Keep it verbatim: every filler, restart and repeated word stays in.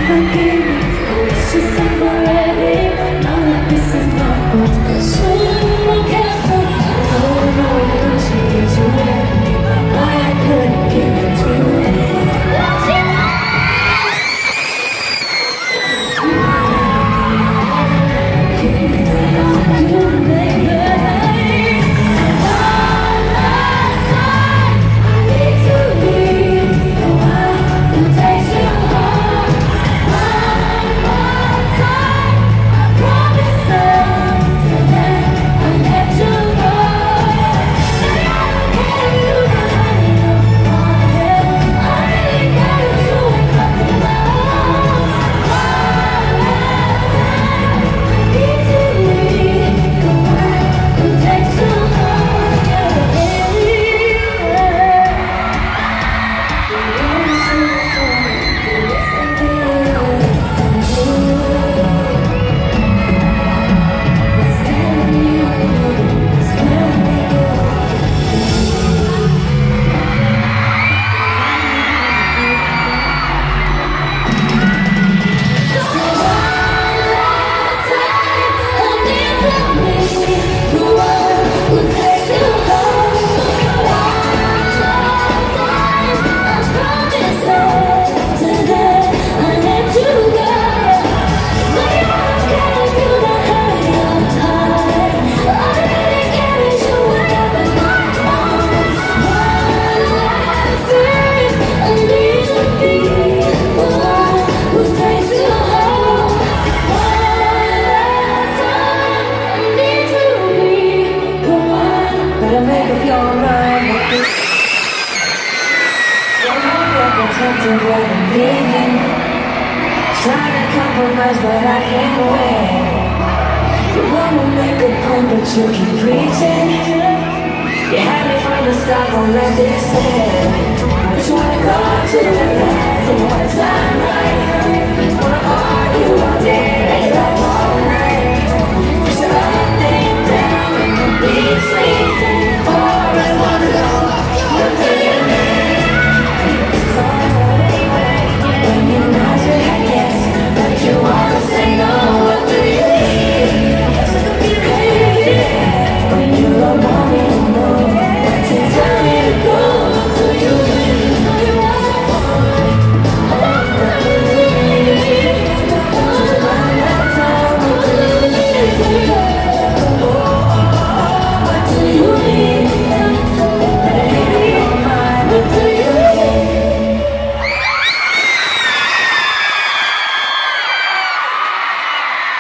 forgive me. Oh, it's just temporary. Know that this is my fault. Show you I'm careful. Oh no, no, she gets you with me. Why I couldn't give it to you. Tempted what I'm leaving. Trying to compromise but I can't win. You wanna make a point but you keep preaching. You had me from the start, don't let this end. I just wanna go to the left.